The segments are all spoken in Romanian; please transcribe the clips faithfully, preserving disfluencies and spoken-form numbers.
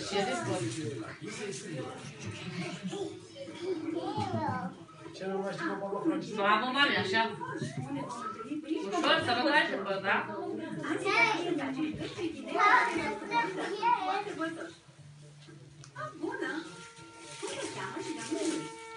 ce de sport? Ce nu mai știu că mă francez? Mamă, mami, așa. Ușor să vă bagi după, da? Bună! Cum se cheamă și de unde?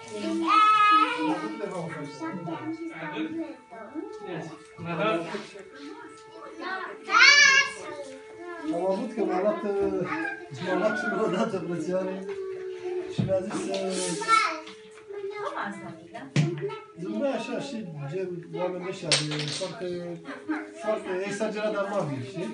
Am avut că m-a luat, m-a luat și o dată plățioare și mi-a zis să... Zâmbea așa și gen oameni ăștia, foarte, foarte exagerat de amabil, știi?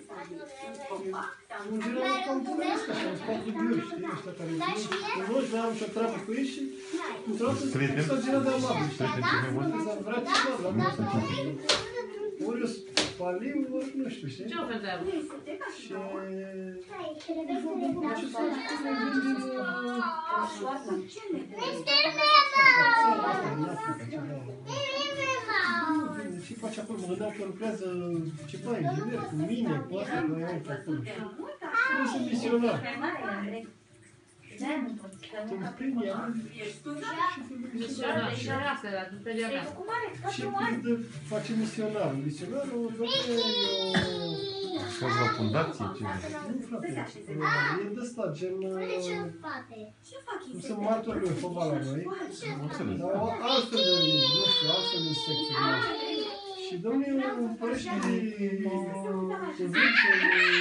Un general cam vorbesc așa, un spate dubios, știi? Ăștia care nu nu aveam nicio treabă cu ei și într-o dată sunt exagerat de amabil, știi? Vrea ceva, la mine să ce. Ori eu spaliu, ori nu știu, știi? Ce o vedeam? Și... Ce să faci? Ce face acolo? Mă gândeam că lucrează ceva inginer cu mine, cu asta, cu aia, cu acolo. Nu sunt misionar. Sunt primii ani Misionar, și asta era, tu pedia mea. și când face misionar. Misionarul, domnule, e o... Fost la fundație, ce? Nu, frate, e de ăsta, gen... Cum sunt martori lui Jehova la noi, dar altfel de religie, nu știu, altfel de secție. Și domnul împărăște cuvântul,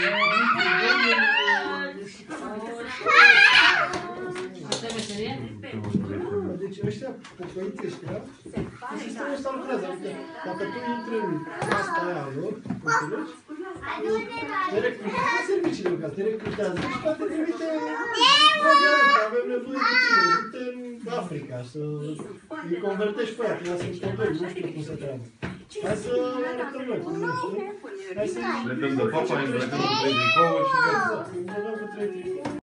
Asta e meserie? deci ăștia, pocăiți ăștia, în sistemul ăsta lucrează. Adică, dacă tu intri în asta aia lor, înțelegi? Te recrutează, în serviciile lor, te recrutează și poate trimite programele, avem nevoie de tine, du-te în Africa, să îi convertești pe aia, că ea sunt copii, nu știu cum să treabă. Hai să arătăm noi cum e, știi? Hai să... Le dăm de papa, îi îmbrăcăm cu trei tricouri și... Exact, îi îmbrăcăm cu trei tricouri.